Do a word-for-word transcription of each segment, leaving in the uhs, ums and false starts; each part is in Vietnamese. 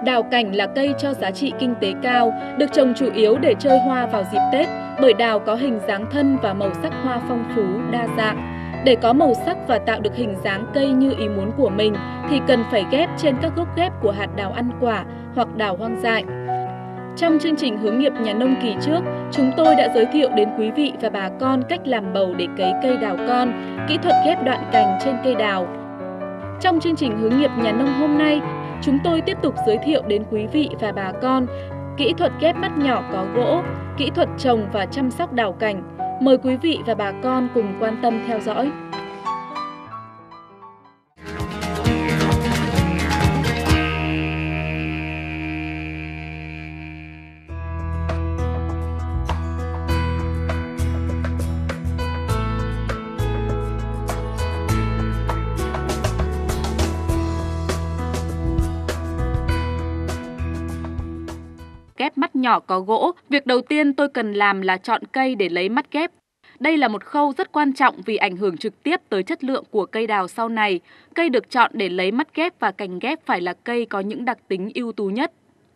Đào cảnh là cây cho giá trị kinh tế cao, được trồng chủ yếu để chơi hoa vào dịp Tết, bởi đào có hình dáng thân và màu sắc hoa phong phú, đa dạng. Để có màu sắc và tạo được hình dáng cây như ý muốn của mình thì cần phải ghép trên các gốc ghép của hạt đào ăn quả hoặc đào hoang dại. Trong chương trình hướng nghiệp nhà nông kỳ trước, chúng tôi đã giới thiệu đến quý vị và bà con cách làm bầu để cấy cây đào con, kỹ thuật ghép đoạn cành trên cây đào. Trong chương trình hướng nghiệp nhà nông hôm nay, chúng tôi tiếp tục giới thiệu đến quý vị và bà con kỹ thuật ghép mắt nhỏ có gỗ, kỹ thuật trồng và chăm sóc đào cảnh. Mời quý vị và bà con cùng quan tâm theo dõi. Ghép mắt nhỏ có gỗ, việc đầu tiên tôi cần làm là chọn cây để lấy mắt ghép. Đây là một khâu rất quan trọng vì ảnh hưởng trực tiếp tới chất lượng của cây đào sau này. Cây được chọn để lấy mắt ghép và cành ghép phải là cây có những đặc tính ưu tú nhất.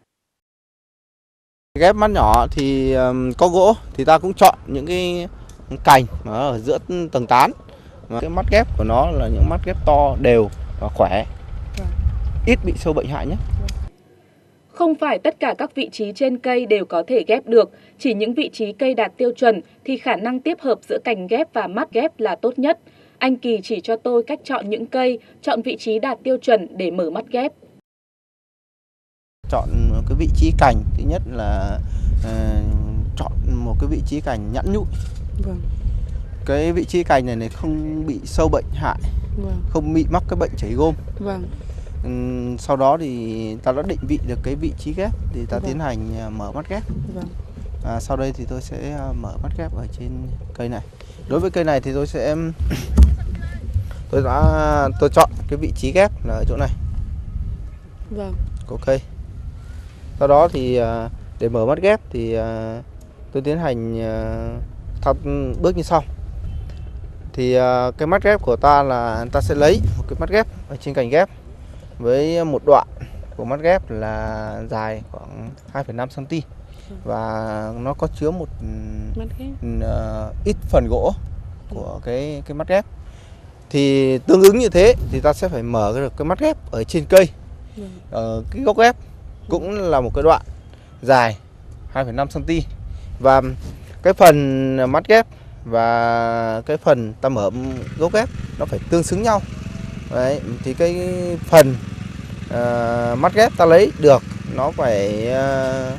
Ghép mắt nhỏ thì um, có gỗ thì ta cũng chọn những cái cành ở giữa tầng tán. Cái mắt ghép của nó là những mắt ghép to, đều và khỏe, ít bị sâu bệnh hại nhé. Không phải tất cả các vị trí trên cây đều có thể ghép được, chỉ những vị trí cây đạt tiêu chuẩn thì khả năng tiếp hợp giữa cành ghép và mắt ghép là tốt nhất. Anh Kỳ chỉ cho tôi cách chọn những cây, chọn vị trí đạt tiêu chuẩn để mở mắt ghép. Chọn cái vị trí cành, thứ nhất là uh, chọn một cái vị trí cành nhẵn nhụi. Vâng. Cái vị trí cành này, này không bị sâu bệnh hại, vâng. Không bị mắc cái bệnh chảy gôm. Vâng. Sau đó thì ta đã định vị được cái vị trí ghép thì ta vâng. tiến hành mở mắt ghép. Vâng. À, sau đây thì tôi sẽ mở mắt ghép ở trên cây này. Đối với cây này thì tôi sẽ tôi đã tôi chọn cái vị trí ghép là ở chỗ này. Vâng. Của cây. Sau đó thì để mở mắt ghép thì tôi tiến hành thao bước như sau. Thì cái mắt ghép của ta là ta sẽ lấy một cái mắt ghép ở trên cành ghép với một đoạn của mắt ghép là dài khoảng hai phẩy năm xăng ti mét và nó có chứa một uh, ít phần gỗ của cái cái mắt ghép. Thì tương ứng như thế thì ta sẽ phải mở được cái mắt ghép ở trên cây. Ở cái gốc ghép cũng là một cái đoạn dài hai phẩy năm xăng ti mét và cái phần mắt ghép và cái phần ta mở gốc ghép nó phải tương xứng nhau. Đấy, thì cái phần uh, mắt ghép ta lấy được nó phải uh,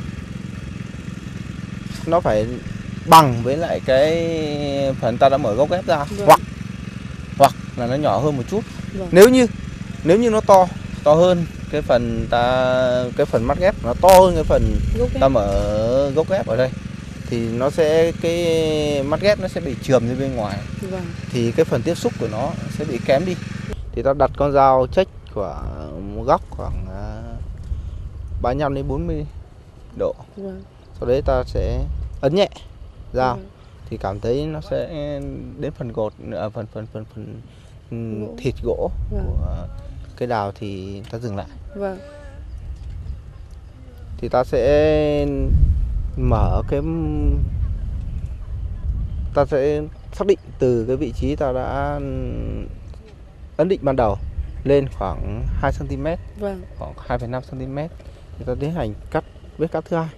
nó phải bằng với lại cái phần ta đã mở gốc ghép ra, vâng. hoặc hoặc là nó nhỏ hơn một chút. Vâng. Nếu như nếu như nó to to hơn cái phần ta cái phần mắt ghép nó to hơn cái phần ta mở gốc ghép ở đây thì nó sẽ cái mắt ghép nó sẽ bị chườm ra bên ngoài. Vâng. Thì cái phần tiếp xúc của nó sẽ bị kém đi. Thì ta đặt con dao check của một góc khoảng ba mươi lăm đến bốn mươi độ. Vâng. Sau đấy ta sẽ ấn nhẹ dao. Vâng. Thì cảm thấy nó sẽ đến phần gột ở phần phần phần phần gỗ. Thịt gỗ. Vâng. Của cây đào thì ta dừng lại. Vâng. Thì ta sẽ mở cái ta sẽ xác định từ cái vị trí ta đã ấn định ban đầu lên khoảng hai xăng ti mét, vâng. khoảng hai phẩy năm xăng ti mét thì ta tiến hành cắt vết cắt thứ hai,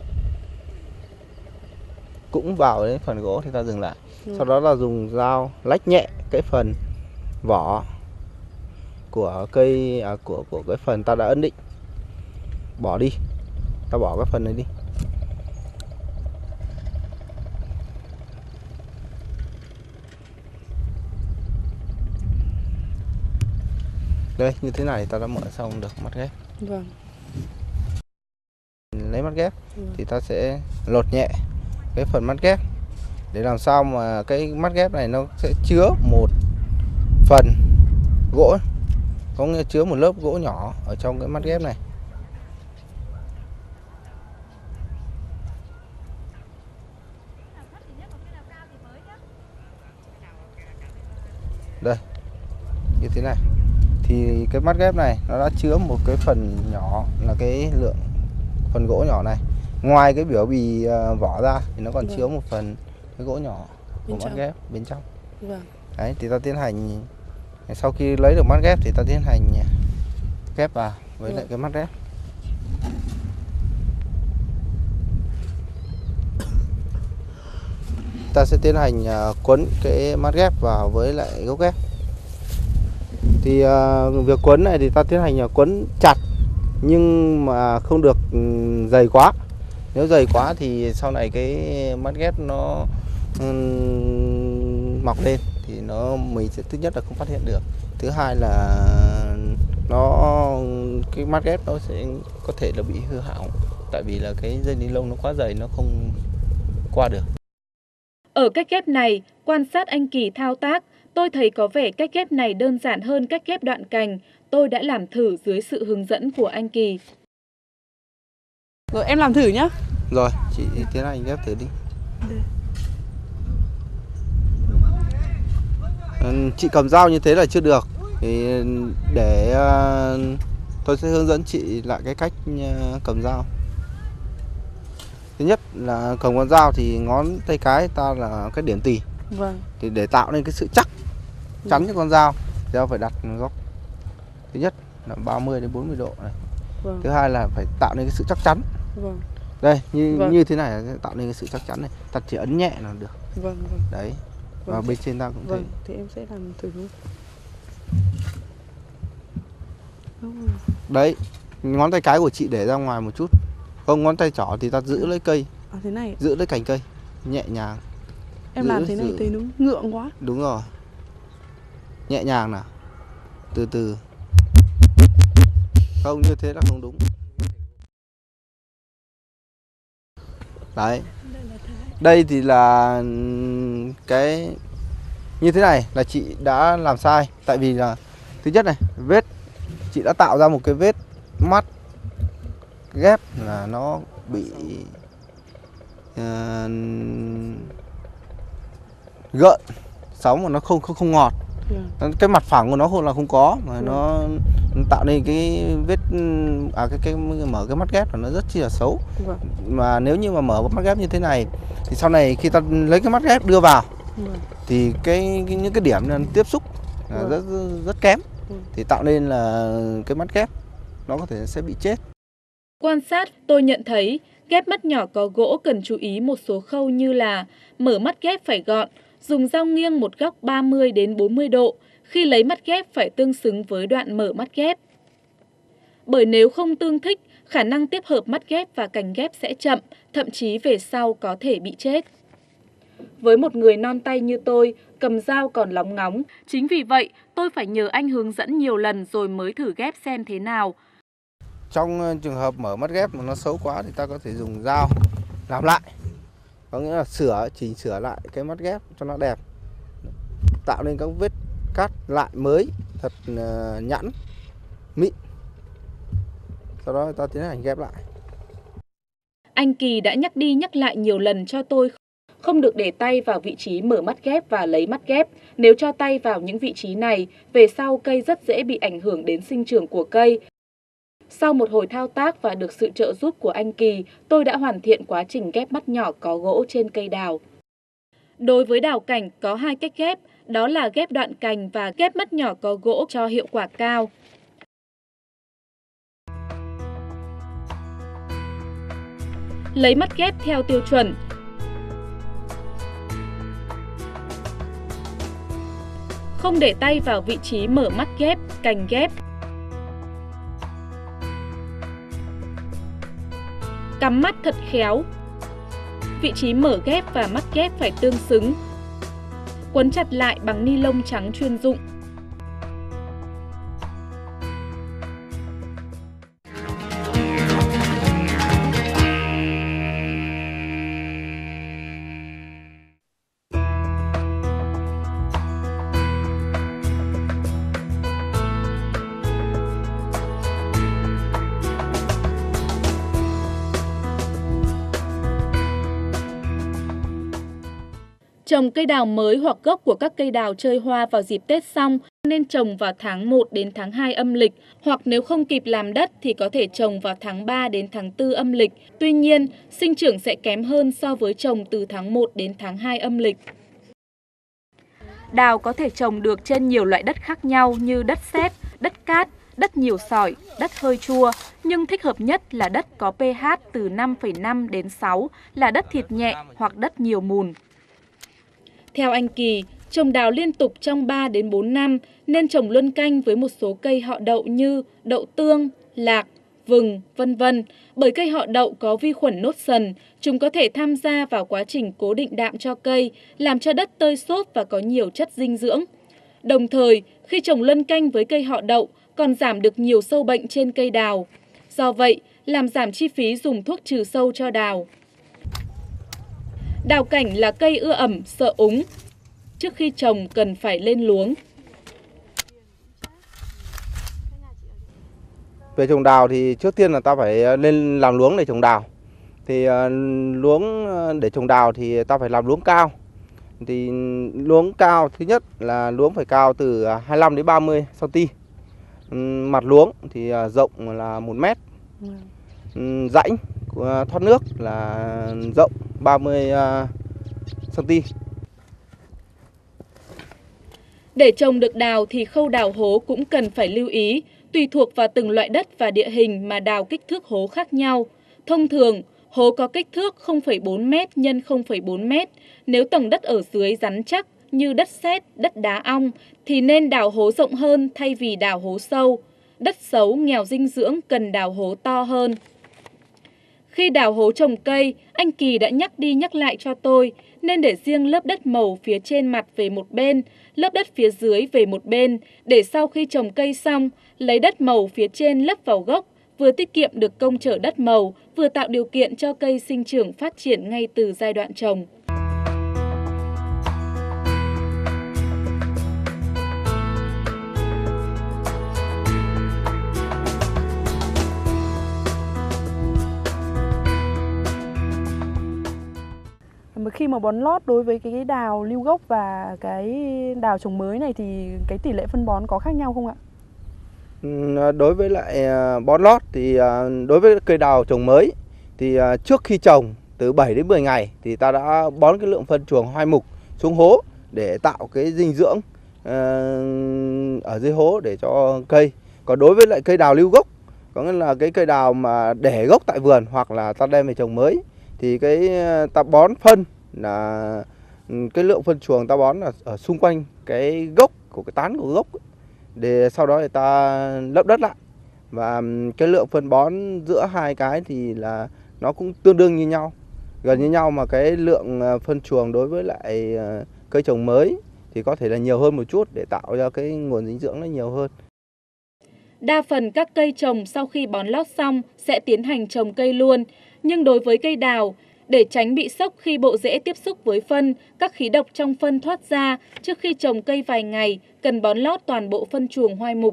cũng vào đến phần gỗ thì ta dừng lại. Ừ. Sau đó là dùng dao lách nhẹ cái phần vỏ của cây à, của của cái phần ta đã ấn định, bỏ đi, ta bỏ cái phần này đi. Đây, như thế này ta đã mở xong được mắt ghép. Vâng. Lấy mắt ghép, vâng. Thì ta sẽ lột nhẹ cái phần mắt ghép để làm sao mà cái mắt ghép này nó sẽ chứa một phần gỗ, có nghĩa chứa một lớp gỗ nhỏ ở trong cái mắt ghép này. Đây, như thế này thì cái mắt ghép này nó đã chứa một cái phần nhỏ là cái lượng phần gỗ nhỏ này. Ngoài cái biểu bì uh, vỏ ra thì nó còn vâng. chứa một phần cái gỗ nhỏ của mắt ghép bên trong. Vâng. Đấy thì ta tiến hành, sau khi lấy được mắt ghép thì ta tiến hành ghép vào với vâng. lại cái mắt ghép. Ta sẽ tiến hành uh, quấn cái mắt ghép vào với lại gốc ghép. Thì uh, việc quấn này thì ta tiến hành uh, quấn chặt nhưng mà không được um, dày quá. Nếu dày quá thì sau này cái mắt ghép nó um, mọc lên thì nó mình sẽ thứ nhất là không phát hiện được. Thứ hai là nó cái mắt ghép nó sẽ có thể là bị hư hỏng, tại vì là cái dây ni lông nó quá dày, nó không qua được. Ở cách ghép này, quan sát anh Kỳ thao tác, tôi thấy có vẻ cách ghép này đơn giản hơn cách ghép đoạn cành. Tôi đã làm thử dưới sự hướng dẫn của anh Kỳ. Rồi em làm thử nhá. Rồi, chị tiến hành ghép thử đi. Ừ, chị cầm dao như thế là chưa được. Thì để uh, tôi sẽ hướng dẫn chị lại cái cách uh, cầm dao. Thứ nhất là cầm con dao thì ngón tay cái ta là cái điểm tì. Vâng. Thì để tạo nên cái sự chắc chắn cho con dao, dao phải đặt góc thứ nhất là ba mươi đến bốn mươi độ này. Vâng. Thứ hai là phải tạo nên cái sự chắc chắn. Vâng. Đây như vâng. như thế này sẽ tạo nên cái sự chắc chắn này. Ta chỉ ấn nhẹ là được. Vâng, vâng. Đấy. Vâng. Và bên trên ta cũng vâng. thế. Thì em sẽ làm thử luôn. Đấy, ngón tay cái của chị để ra ngoài một chút. Không, ngón tay trỏ thì ta giữ lấy cây. À, thế này. Giữ lấy cành cây, nhẹ nhàng. Em giữ, làm thế này giữ... thấy nó ngượng quá. Đúng rồi. Nhẹ nhàng nào. Từ từ. Không, như thế là không đúng. Đấy. Đây thì là cái như thế này là chị đã làm sai. Tại vì là thứ nhất này, vết chị đã tạo ra một cái vết mắt ghép là nó bị uh, gợn sóng mà nó không không không ngọt. Yeah. Cái mặt phẳng của nó không là không có mà yeah. nó tạo nên cái vết à cái cái mở cái mắt ghép là nó rất chi là xấu. Yeah. Mà nếu như mà mở mắt ghép như thế này thì sau này khi ta lấy cái mắt ghép đưa vào yeah. thì cái, cái những cái điểm tiếp xúc là yeah. rất rất kém. Yeah. Thì tạo nên là cái mắt ghép nó có thể sẽ bị chết. Quan sát, tôi nhận thấy ghép mắt nhỏ có gỗ cần chú ý một số khâu như là mở mắt ghép phải gọn, dùng dao nghiêng một góc ba mươi đến bốn mươi độ, khi lấy mắt ghép phải tương xứng với đoạn mở mắt ghép. Bởi nếu không tương thích, khả năng tiếp hợp mắt ghép và cành ghép sẽ chậm, thậm chí về sau có thể bị chết. Với một người non tay như tôi, cầm dao còn lóng ngóng, chính vì vậy tôi phải nhờ anh hướng dẫn nhiều lần rồi mới thử ghép xem thế nào. Trong trường hợp mở mắt ghép mà nó xấu quá thì ta có thể dùng dao làm lại. Có nghĩa là sửa, chỉnh sửa lại cái mắt ghép cho nó đẹp. Tạo nên các vết cắt lại mới thật uh, nhẵn, mịn. Sau đó ta tiến hành ghép lại. Anh Kỳ đã nhắc đi nhắc lại nhiều lần cho tôi không được để tay vào vị trí mở mắt ghép và lấy mắt ghép. Nếu cho tay vào những vị trí này, về sau cây rất dễ bị ảnh hưởng đến sinh trưởng của cây. Sau một hồi thao tác và được sự trợ giúp của anh Kỳ, tôi đã hoàn thiện quá trình ghép mắt nhỏ có gỗ trên cây đào. Đối với đào cảnh có hai cách ghép, đó là ghép đoạn cành và ghép mắt nhỏ có gỗ cho hiệu quả cao. Lấy mắt ghép theo tiêu chuẩn. Không để tay vào vị trí mở mắt ghép, cành ghép. Cắm mắt thật khéo. Vị trí mở ghép và mắt ghép phải tương xứng. Quấn chặt lại bằng ni lông trắng chuyên dụng. Trồng cây đào mới hoặc gốc của các cây đào chơi hoa vào dịp Tết xong nên trồng vào tháng một đến tháng hai âm lịch, hoặc nếu không kịp làm đất thì có thể trồng vào tháng ba đến tháng tư âm lịch. Tuy nhiên, sinh trưởng sẽ kém hơn so với trồng từ tháng một đến tháng hai âm lịch. Đào có thể trồng được trên nhiều loại đất khác nhau như đất sét, đất cát, đất nhiều sỏi, đất hơi chua, nhưng thích hợp nhất là đất có pH từ năm phẩy năm đến sáu, là đất thịt nhẹ hoặc đất nhiều mùn. Theo anh Kỳ, trồng đào liên tục trong ba đến bốn năm nên trồng luân canh với một số cây họ đậu như đậu tương, lạc, vừng, vân vân. Bởi cây họ đậu có vi khuẩn nốt sần, chúng có thể tham gia vào quá trình cố định đạm cho cây, làm cho đất tơi xốp và có nhiều chất dinh dưỡng. Đồng thời, khi trồng luân canh với cây họ đậu, còn giảm được nhiều sâu bệnh trên cây đào. Do vậy, làm giảm chi phí dùng thuốc trừ sâu cho đào. Đào cảnh là cây ưa ẩm, sợ úng. Trước khi trồng cần phải lên luống. Về trồng đào thì trước tiên là ta phải lên làm luống để trồng đào. Thì uh, luống để trồng đào thì ta phải làm luống cao. Thì luống cao thứ nhất là luống phải cao từ hai mươi lăm đến ba mươi xăng-ti-mét. Um, mặt luống thì uh, rộng là một mét. Um, rãnh uh, thoát nước là rộng ba mươi xăng-ti-mét. Để trồng được đào thì khâu đào hố cũng cần phải lưu ý, tùy thuộc vào từng loại đất và địa hình mà đào kích thước hố khác nhau. Thông thường, hố có kích thước không phẩy bốn mét nhân không phẩy bốn mét. Nếu tầng đất ở dưới rắn chắc như đất sét, đất đá ong thì nên đào hố rộng hơn thay vì đào hố sâu. Đất xấu, nghèo dinh dưỡng cần đào hố to hơn. Khi đào hố trồng cây, anh Kỳ đã nhắc đi nhắc lại cho tôi nên để riêng lớp đất màu phía trên mặt về một bên, lớp đất phía dưới về một bên, để sau khi trồng cây xong, lấy đất màu phía trên lấp vào gốc, vừa tiết kiệm được công chở đất màu, vừa tạo điều kiện cho cây sinh trưởng phát triển ngay từ giai đoạn trồng. Khi mà bón lót đối với cái đào lưu gốc và cái đào trồng mới này thì cái tỷ lệ phân bón có khác nhau không ạ? Đối với lại bón lót thì đối với cây đào trồng mới thì trước khi trồng từ bảy đến mười ngày thì ta đã bón cái lượng phân chuồng hoai mục xuống hố để tạo cái dinh dưỡng ở dưới hố để cho cây. Còn đối với lại cây đào lưu gốc, có nghĩa là cái cây đào mà để gốc tại vườn hoặc là ta đem về trồng mới, thì cái ta bón phân là cái lượng phân chuồng ta bón là ở xung quanh cái gốc của cái tán của gốc, để sau đó thì ta lấp đất lại, và cái lượng phân bón giữa hai cái thì là nó cũng tương đương như nhau, gần như nhau, mà cái lượng phân chuồng đối với lại cây trồng mới thì có thể là nhiều hơn một chút để tạo ra cái nguồn dinh dưỡng nó nhiều hơn. Đa phần các cây trồng sau khi bón lót xong sẽ tiến hành trồng cây luôn, nhưng đối với cây đào, để tránh bị sốc khi bộ rễ tiếp xúc với phân, các khí độc trong phân thoát ra, trước khi trồng cây vài ngày, cần bón lót toàn bộ phân chuồng hoai mục.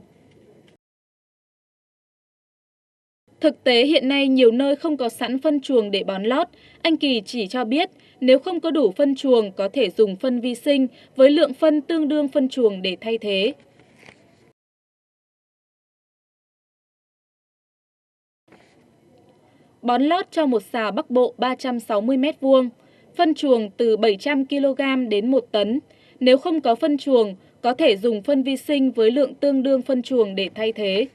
Thực tế hiện nay nhiều nơi không có sẵn phân chuồng để bón lót. Anh Kỳ chỉ cho biết nếu không có đủ phân chuồng có thể dùng phân vi sinh với lượng phân tương đương phân chuồng để thay thế. Bón lót cho một sào Bắc Bộ ba trăm sáu mươi mét vuông, phân chuồng từ bảy trăm ki lô gam đến một tấn. Nếu không có phân chuồng, có thể dùng phân vi sinh với lượng tương đương phân chuồng để thay thế.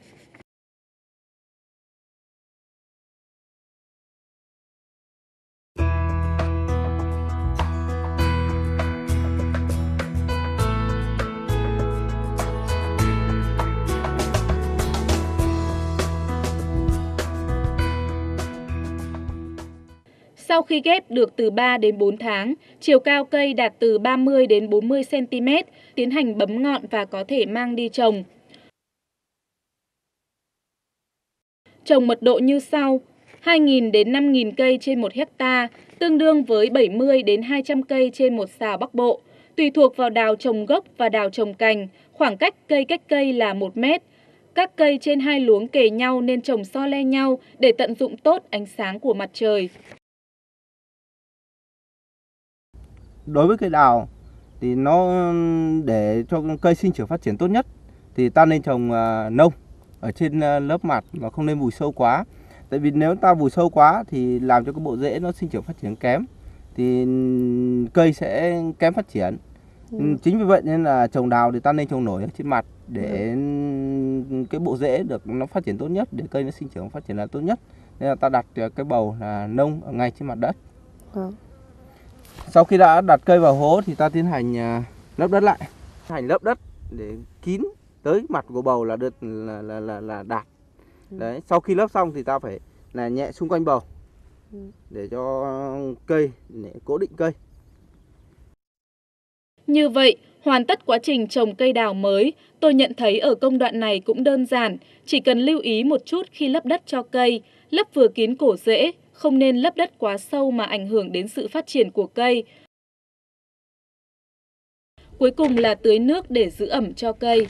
Sau khi ghép được từ ba đến bốn tháng, chiều cao cây đạt từ ba mươi đến bốn mươi xăng-ti-mét, tiến hành bấm ngọn và có thể mang đi trồng. Trồng mật độ như sau: hai nghìn đến năm nghìn cây trên một hecta, tương đương với bảy mươi đến hai trăm cây trên một sào Bắc Bộ. Tùy thuộc vào đào trồng gốc và đào trồng cành, khoảng cách cây cách cây là một mét. Các cây trên hai luống kề nhau nên trồng so le nhau để tận dụng tốt ánh sáng của mặt trời. đối với cây đào thì nó để cho cây sinh trưởng phát triển tốt nhất thì ta nên trồng nông ở trên lớp mặt và không nên vùi sâu quá. Tại vì nếu ta vùi sâu quá thì làm cho cái bộ rễ nó sinh trưởng phát triển kém thì cây sẽ kém phát triển. Ừ. Chính vì vậy nên là trồng đào thì ta nên trồng nổi ở trên mặt để ừ. cái bộ rễ được nó phát triển tốt nhất, để cây nó sinh trưởng phát triển là tốt nhất. Nên là ta đặt cái bầu là nông ở ngay trên mặt đất. Ừ. Sau khi đã đặt cây vào hố thì ta tiến hành lấp đất lại, tiến hành lấp đất để kín tới mặt của bầu là được là là là, là đạt. Ừ. Đấy, sau khi lấp xong thì ta phải là nhẹ xung quanh bầu ừ. để cho cây để cố định cây. Như vậy, hoàn tất quá trình trồng cây đào mới, tôi nhận thấy ở công đoạn này cũng đơn giản, chỉ cần lưu ý một chút khi lấp đất cho cây, lấp vừa kín cổ rễ, không nên lấp đất quá sâu mà ảnh hưởng đến sự phát triển của cây. Cuối cùng là tưới nước để giữ ẩm cho cây.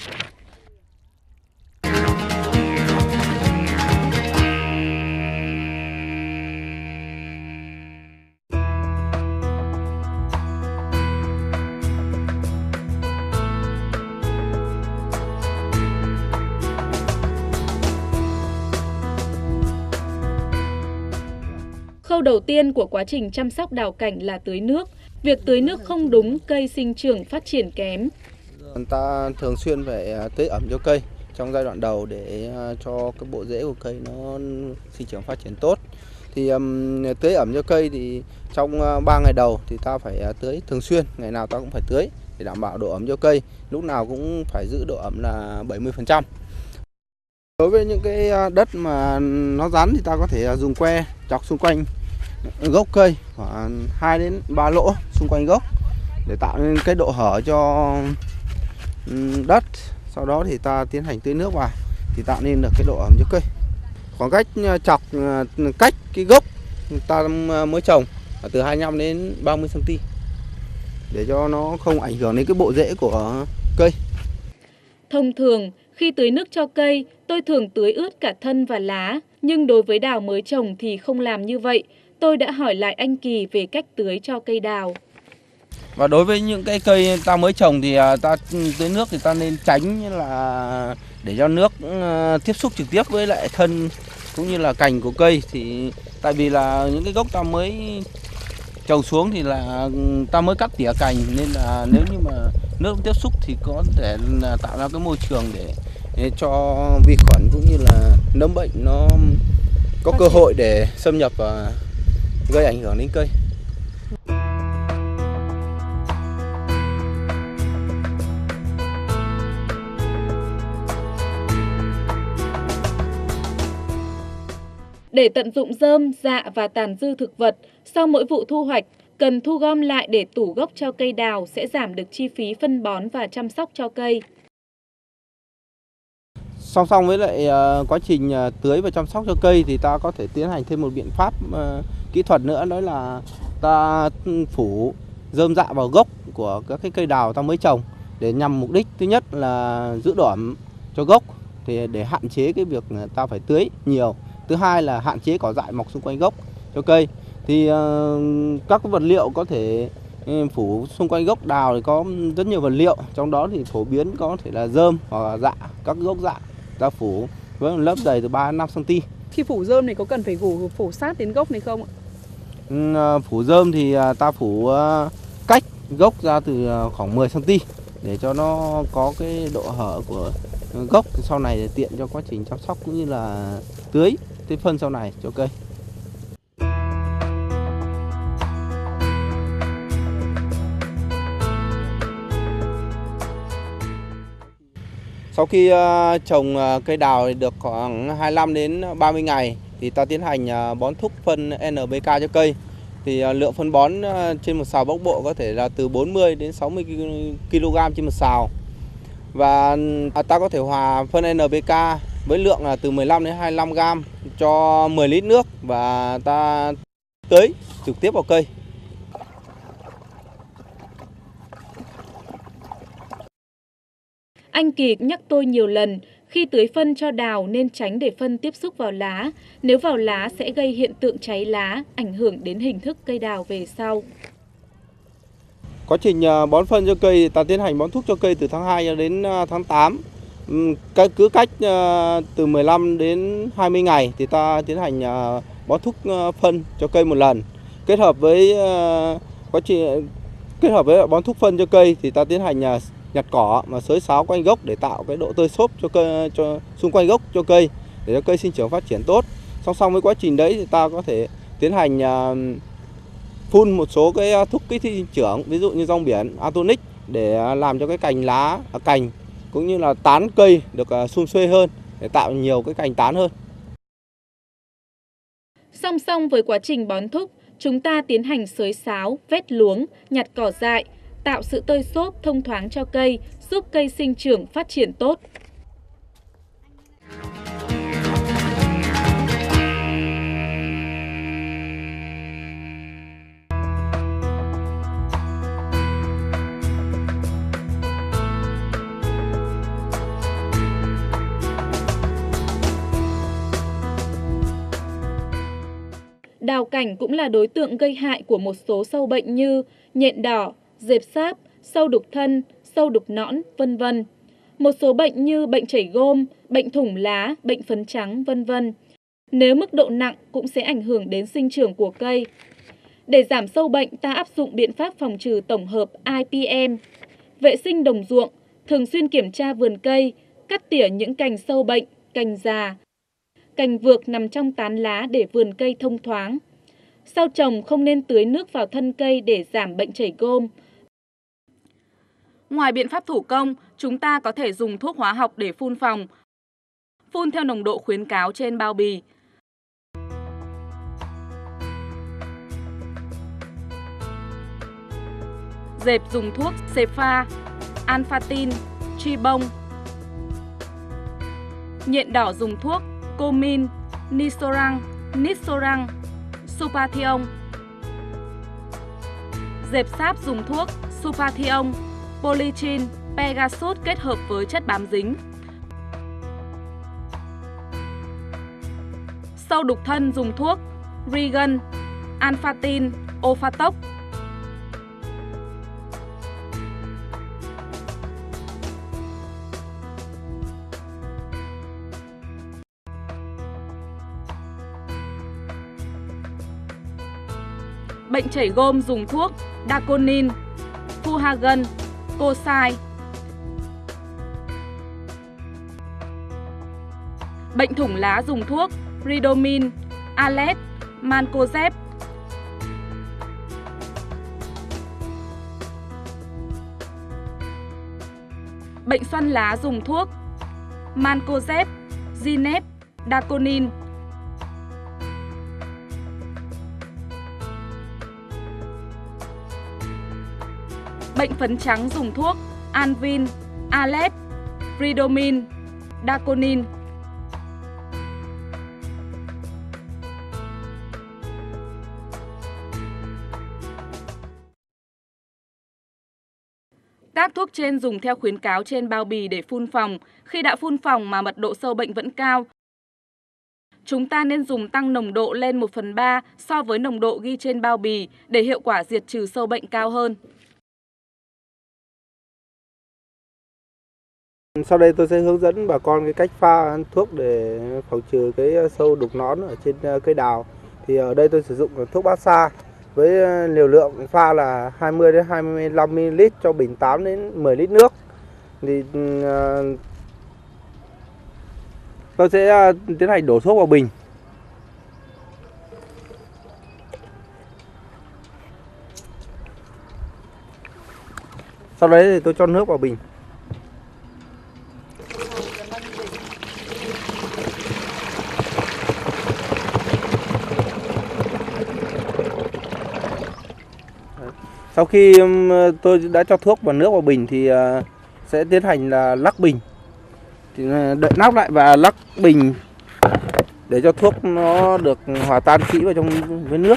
Khâu đầu tiên của quá trình chăm sóc đào cảnh là tưới nước. Việc tưới nước không đúng, cây sinh trưởng phát triển kém. Ta thường xuyên phải tưới ẩm cho cây trong giai đoạn đầu để cho cái bộ rễ của cây nó sinh trưởng phát triển tốt. Thì um, tưới ẩm cho cây thì trong uh, ba ngày đầu thì ta phải uh, tưới thường xuyên, ngày nào ta cũng phải tưới để đảm bảo độ ẩm cho cây. Lúc nào cũng phải giữ độ ẩm là bảy mươi phần trăm. Đối với những cái đất mà nó rắn thì ta có thể dùng que chọc xung quanh gốc cây khoảng hai đến ba lỗ xung quanh gốc để tạo nên cái độ hở cho đất. Sau đó thì ta tiến hành tưới nước vào thì tạo nên được cái độ ẩm cho cây. Khoảng cách chọc cách cái gốc ta mới trồng từ hai mươi lăm đến ba mươi xăng ti mét để cho nó không ảnh hưởng đến cái bộ rễ của cây. Thông thường, khi tưới nước cho cây, tôi thường tưới ướt cả thân và lá, nhưng đối với đào mới trồng thì không làm như vậy. Tôi đã hỏi lại anh Kỳ về cách tưới cho cây đào. Và đối với những cái cây ta mới trồng thì ta tưới nước thì ta nên tránh là để cho nước tiếp xúc trực tiếp với lại thân cũng như là cành của cây. Thì tại vì là những cái gốc ta mới trồng xuống thì là ta mới cắt tỉa cành, nên là nếu như mà nước tiếp xúc thì có thể là tạo ra cái môi trường để, để cho vi khuẩn cũng như là nấm bệnh nó có cơ hội để xâm nhập và gây ảnh hưởng đến cây. Để tận dụng rơm, rạ và tàn dư thực vật, sau mỗi vụ thu hoạch, cần thu gom lại để tủ gốc cho cây đào sẽ giảm được chi phí phân bón và chăm sóc cho cây. Song song với lại uh, quá trình uh, tưới và chăm sóc cho cây thì ta có thể tiến hành thêm một biện pháp uh, kỹ thuật nữa, đó là ta phủ rơm rạ vào gốc của các cái cây đào ta mới trồng để nhằm mục đích thứ nhất là giữ độ ẩm cho gốc thì để hạn chế cái việc ta phải tưới nhiều. Thứ hai là hạn chế cỏ dại mọc xung quanh gốc cho cây. Thì uh, các cái vật liệu có thể phủ xung quanh gốc đào thì có rất nhiều vật liệu, trong đó thì phổ biến có thể là rơm hoặc là rạ, các gốc rạ ta phủ với một lớp dày từ ba đến năm xăng ti mét. Khi phủ rơm này có cần phải phủ phủ sát đến gốc này không ạ? Uh, phủ rơm thì uh, ta phủ uh, cách gốc ra từ uh, khoảng mười xăng ti mét để cho nó có cái độ hở của gốc, sau này để tiện cho quá trình chăm sóc cũng như là tưới tưới phân sau này cho cây. Sau khi uh, trồng uh, cây đào được khoảng hai mươi lăm đến ba mươi ngày thì ta tiến hành uh, bón thúc phân en pê ca cho cây. Thì uh, lượng phân bón uh, trên một sào bóc bộ có thể là từ bốn mươi đến sáu mươi ki lô gam trên một sào. Và uh, ta có thể hòa phân en pê ca với lượng là từ mười lăm đến hai mươi lăm gam cho mười lít nước và ta tưới trực tiếp vào cây. Anh Kỳ nhắc tôi nhiều lần, khi tưới phân cho đào nên tránh để phân tiếp xúc vào lá. Nếu vào lá sẽ gây hiện tượng cháy lá, ảnh hưởng đến hình thức cây đào về sau. Quá trình bón phân cho cây, ta tiến hành bón thuốc cho cây từ tháng hai cho đến tháng tám. Cứ cách từ mười lăm đến hai mươi ngày thì ta tiến hành bón thuốc phân cho cây một lần. Kết hợp với quá trình kết hợp với bón thuốc phân cho cây thì ta tiến hành nhặt cỏ mà xới xáo quanh gốc để tạo cái độ tơi xốp cho cây, cho xung quanh gốc cho cây để cho cây sinh trưởng phát triển tốt. Song song với quá trình đấy thì ta có thể tiến hành phun một số cái thuốc kích thích sinh trưởng, ví dụ như rong biển, Atonic để làm cho cái cành lá, cành cũng như là tán cây được sum xuê hơn để tạo nhiều cái cành tán hơn. Song song với quá trình bón thuốc, chúng ta tiến hành xới xáo, vét luống, nhặt cỏ dại, tạo sự tơi xốp thông thoáng cho cây, giúp cây sinh trưởng phát triển tốt. Đào cảnh cũng là đối tượng gây hại của một số sâu bệnh như nhện đỏ, dẹp sáp, sâu đục thân, sâu đục nõn, vân vân. Một số bệnh như bệnh chảy gôm, bệnh thủng lá, bệnh phấn trắng, vân vân. Nếu mức độ nặng cũng sẽ ảnh hưởng đến sinh trưởng của cây. Để giảm sâu bệnh, ta áp dụng biện pháp phòng trừ tổng hợp I P M. Vệ sinh đồng ruộng, thường xuyên kiểm tra vườn cây, cắt tỉa những cành sâu bệnh, cành già, cành vược nằm trong tán lá để vườn cây thông thoáng. Sau trồng không nên tưới nước vào thân cây để giảm bệnh chảy gôm. Ngoài biện pháp thủ công, chúng ta có thể dùng thuốc hóa học để phun phòng. Phun theo nồng độ khuyến cáo trên bao bì. Dẹp dùng thuốc Cephas, Alphatin, Tribong. Nhện đỏ dùng thuốc Comin, Nisorang, Nisorang, Supathion. Dẹp sáp dùng thuốc Supathion, Polychin, Pegasus kết hợp với chất bám dính. Sâu đục thân dùng thuốc Regan, Alphatin, Ophatox. Bệnh chảy gôm dùng thuốc Daconin, Fuhagen, Cosai. Bệnh thủng lá dùng thuốc Ridomin, Alet, Mancozeb. Bệnh xoăn lá dùng thuốc Mancozeb, Zineb, Daconin. Bệnh phấn trắng dùng thuốc Anvin, Alet, Ridomin, Daconin. Các thuốc trên dùng theo khuyến cáo trên bao bì để phun phòng. Khi đã phun phòng mà mật độ sâu bệnh vẫn cao, chúng ta nên dùng tăng nồng độ lên một phần ba so với nồng độ ghi trên bao bì để hiệu quả diệt trừ sâu bệnh cao hơn. Sau đây tôi sẽ hướng dẫn bà con cái cách pha thuốc để phòng trừ cái sâu đục nón ở trên cây đào. Thì ở đây tôi sử dụng thuốc Bát Sa với liều lượng pha là hai mươi đến hai mươi lăm mi li lít cho bình tám đến mười lít nước. Thì uh, tôi sẽ uh, tiến hành đổ thuốc vào bình. Sau đấy thì tôi cho nước vào bình. Sau khi tôi đã cho thuốc và nước vào bình thì sẽ tiến hành là lắc bình. Thì đậy nắp lại và lắc bình để cho thuốc nó được hòa tan kỹ vào trong với nước.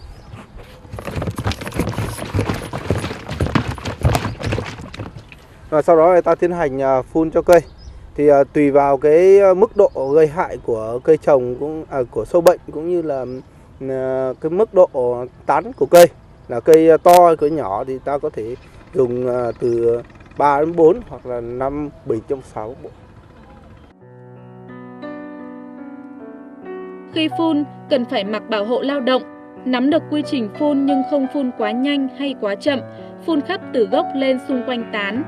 Và sau đó người ta tiến hành phun cho cây. Thì tùy vào cái mức độ gây hại của cây trồng cũng à, của sâu bệnh cũng như là cái mức độ tán của cây là cây to, cây nhỏ thì ta có thể dùng từ ba đến bốn hoặc là năm bình trong sáu bộ. Khi phun, cần phải mặc bảo hộ lao động, nắm được quy trình phun nhưng không phun quá nhanh hay quá chậm, phun khắp từ gốc lên xung quanh tán.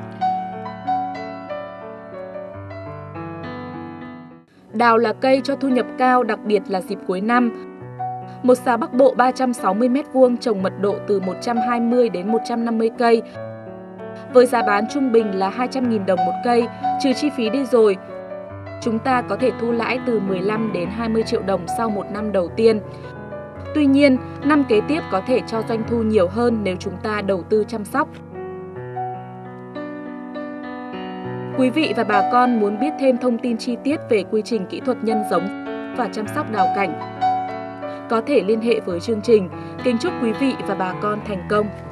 Đào là cây cho thu nhập cao, đặc biệt là dịp cuối năm. Một sào Bắc Bộ ba trăm sáu mươi mét vuông trồng mật độ từ một trăm hai mươi đến một trăm năm mươi cây. Với giá bán trung bình là hai trăm nghìn đồng một cây, trừ chi phí đi rồi, chúng ta có thể thu lãi từ mười lăm đến hai mươi triệu đồng sau một năm đầu tiên. Tuy nhiên, năm kế tiếp có thể cho doanh thu nhiều hơn nếu chúng ta đầu tư chăm sóc. Quý vị và bà con muốn biết thêm thông tin chi tiết về quy trình kỹ thuật nhân giống và chăm sóc đào cảnh, có thể liên hệ với chương trình. Kính chúc quý vị và bà con thành công!